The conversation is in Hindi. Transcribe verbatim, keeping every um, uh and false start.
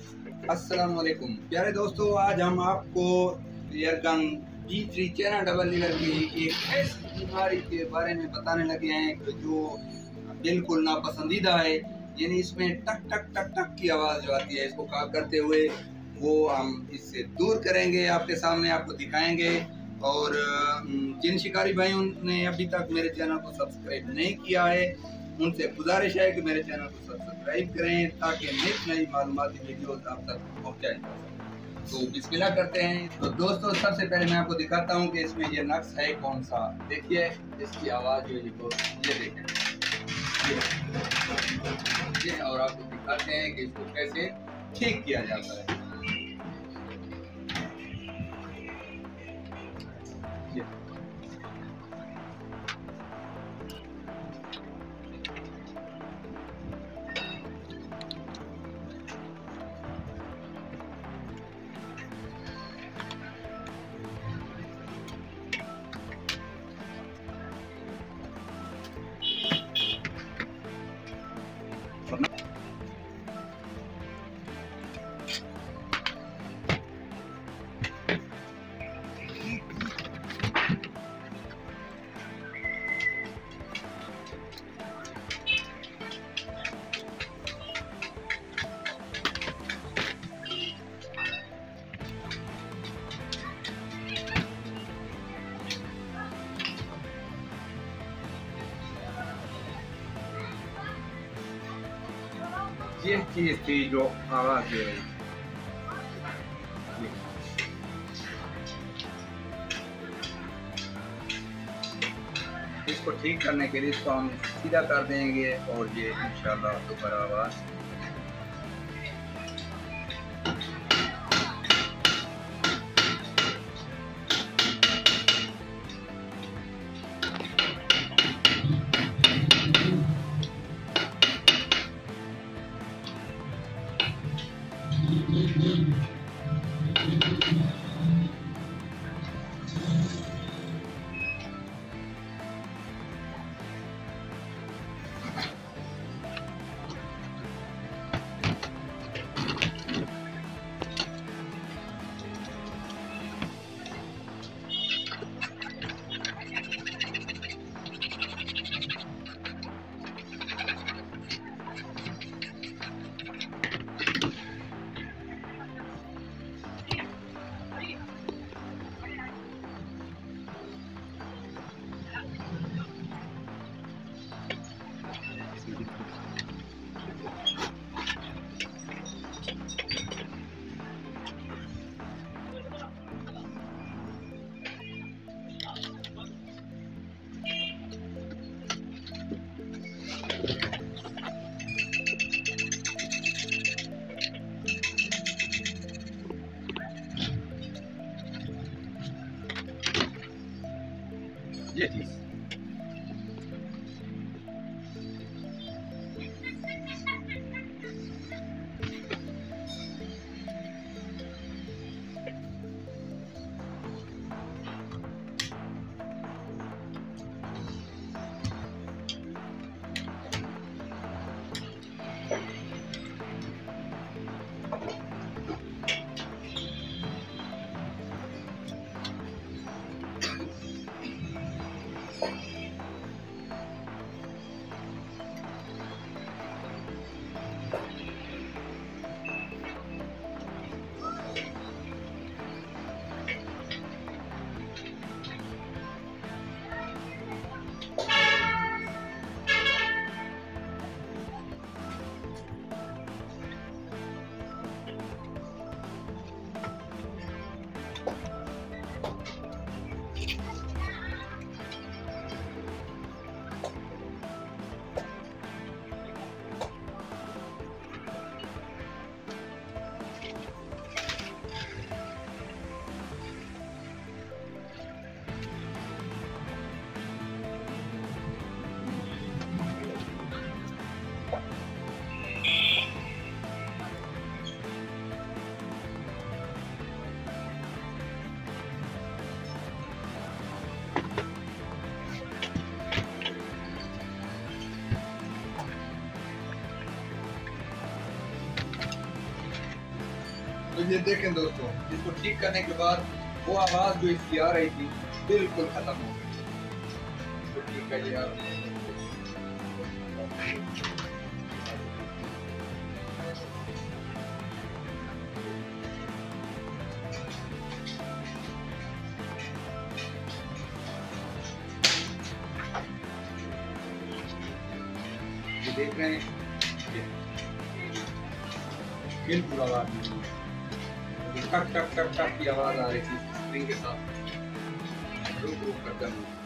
अस्सलाम वालेकुम प्यारे दोस्तों, आज हम आपको airgun D three channel double lever की एक ऐसी बीमारी के बारे में बताने लगे हैं जो बिल्कुल नापसंदीदा है। यानी इसमें टक टक टक टक की आवाज़ जो आती है, इसको काम करते हुए वो हम इससे दूर करेंगे, आपके सामने आपको दिखाएंगे। और जिन शिकारी भाइयों ने अभी तक मेरे चैनल को सब्सक्राइब नहीं किया है, उनसे गुजारिश है कि मेरे चैनल को सब्सक्राइब करें ताकि नित नई मालूमाती वीडियोस आप तक पहुंचाई जा सके। तो बिस्मिल्लाह करते हैं। तो दोस्तों, सबसे पहले मैं आपको दिखाता हूं कि इसमें ये नक्स है कौन सा। देखिए इसकी आवाज़ जो है, ये देखें ये, और आपको दिखाते हैं कि इसको कैसे ठीक किया जाता है। ये ये चीज थी जो आवाज दे रही थी। इसको ठीक करने के लिए इसको हम सीधा कर देंगे और ये इंशाल्लाह दोबारा आवाज ये चीज तो ये देखें दोस्तों, इसको ठीक करने के बाद वो आवाज़ जो इसकी आ रही थी बिल्कुल खत्म हो गई। तो ठीक है यार, ये देख रहे हैं बिल्कुल आवाज़ नहीं, टक टक टक टक की आवाज़ आ रही थी स्प्रिंग के साथ, रुक रुक कर